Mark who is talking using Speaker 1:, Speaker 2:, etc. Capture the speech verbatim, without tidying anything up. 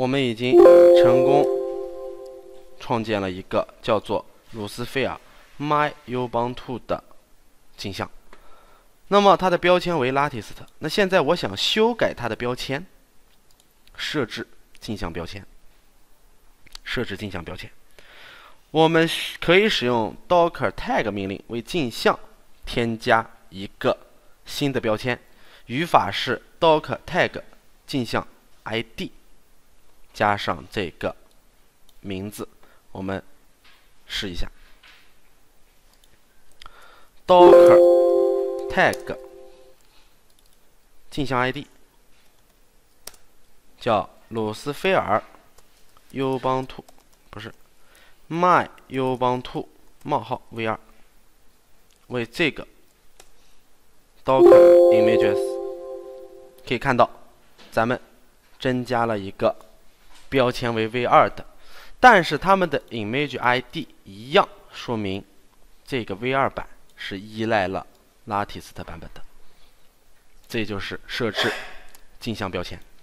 Speaker 1: 我们已经成功创建了一个叫做鲁斯菲尔 myUbuntu 的镜像。那么它的标签为 latest。那现在我想修改它的标签，设置镜像标签，设置镜像标签。我们可以使用 docker tag 命令为镜像添加一个新的标签，语法是 docker tag 镜像 I D 加上这个名字。我们试一下 docker tag 镜像 I D 叫鲁斯菲尔 Ubuntu 不是 myUbuntu 冒号 V 二，为这个 docker images 可以看到咱们增加了一个标签为 V 二 的，但是它们的 image I D 一样，说明这个 V 二 版是依赖了 latest 版本的。这就是设置镜像标签。